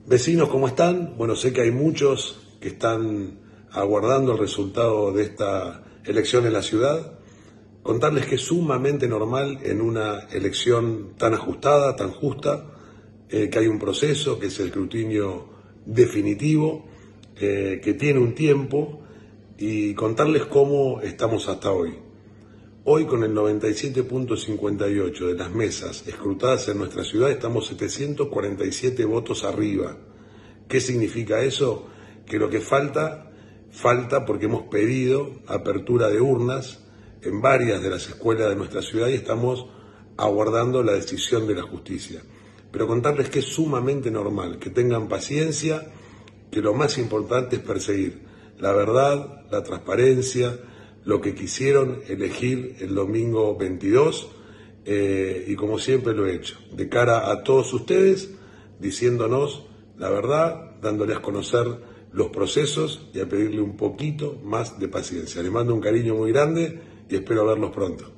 Vecinos, ¿cómo están? Bueno, sé que hay muchos que están aguardando el resultado de esta elección en la ciudad. Contarles que es sumamente normal en una elección tan ajustada, tan justa, que hay un proceso, que es el escrutinio definitivo, que tiene un tiempo, y contarles cómo estamos hasta hoy. Hoy, con el 97.58 de las mesas escrutadas en nuestra ciudad, estamos 747 votos arriba. ¿Qué significa eso? Que lo que falta porque hemos pedido apertura de urnas en varias de las escuelas de nuestra ciudad y estamos aguardando la decisión de la justicia. Pero contarles que es sumamente normal, que tengan paciencia, que lo más importante es perseguir la verdad, la transparencia, lo que quisieron elegir el domingo 22, y como siempre lo he hecho, de cara a todos ustedes, diciéndonos la verdad, dándoles a conocer los procesos y a pedirle un poquito más de paciencia. Les mando un cariño muy grande y espero verlos pronto.